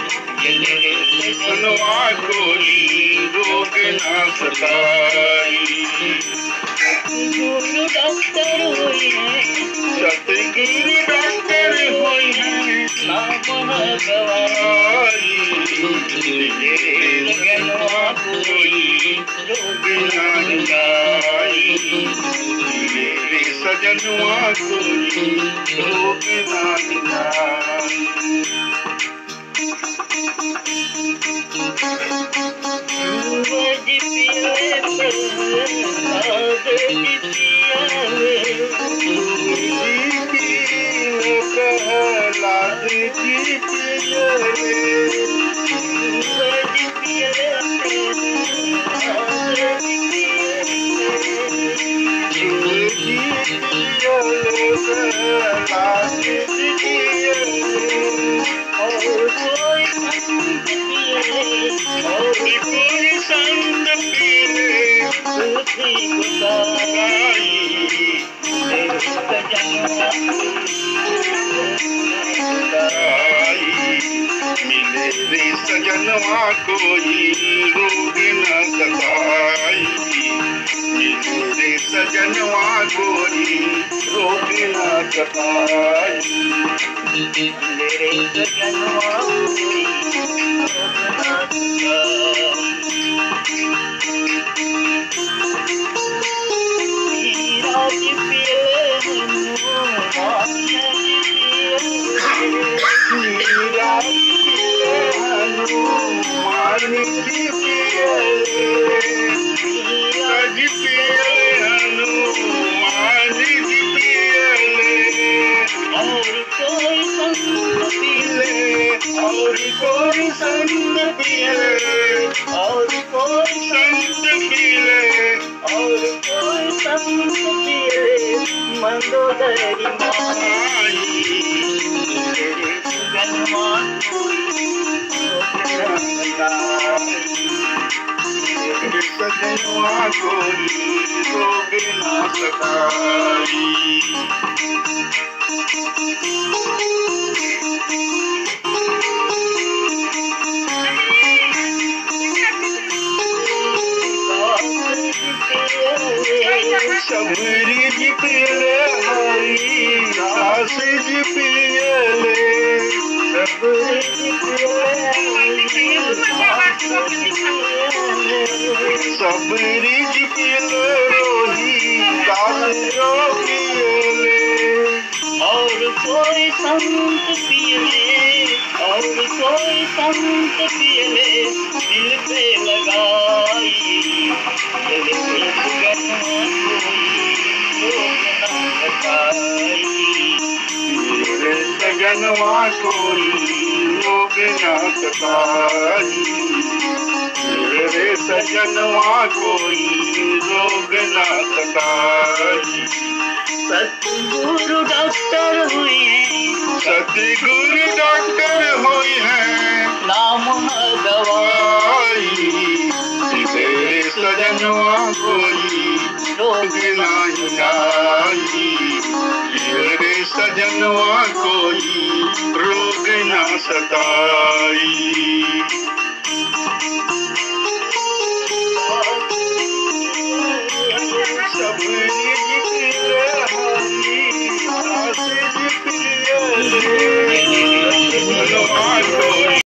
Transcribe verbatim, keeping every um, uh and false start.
सजनवा कोई रोग ना सताई। सतगुरु डॉक्टर हुई है, सतगुरु डॉक्टर हुई है, नाम है गवाई। सजनवा कोई रोग ना सताई। मेरे सजनवा कोई रोग ना सताई। सूरज पियावे प्रहलाद जी पियावे, प्रहलाद जी पियावे। सूरज पियावे प्रहलाद जी प्रहलाद जी पियावे। और कोई संत पिए, और कोई संत पीले उसी गुसाई। सजनवा मिले रे सजनवा कोई रोग न सताई। मिले रे सजनवा कोई रोग न सताई। मेरे सजनवा कोई रोग ना सताई। हीरा जी पियले हनुमान जी पियले, मीरा पिले हनुमान जी पियले। सज पियले हनुमान जी पियले। और कोई संत पियले, और कोई संत पियले। और कोई संत पियले। और कोई संत पियले, मंदोदरी माई। मेरे सजनवा मेरे सजनवा कोई रोग ना सताई। सबरी जी पियले हरी दास जी पियले। सबरी जी पियले, सबरी जी पियले रोही दास जो पियले। और कोई संत पियले, और कोई संत पियले, दिल पे लगाई। मेरे सजनवा कोई रोग ना सताई। मेरे सजनवा कोई रोग ना सताई। सतगुरु डॉक्टर हुई है, सतगुरु डॉक्टर हुई है, नाम है गवाई। मेरे सजनवा कोई रोग ना सताई। मेरे सजनवा कोई रोग ना सताई।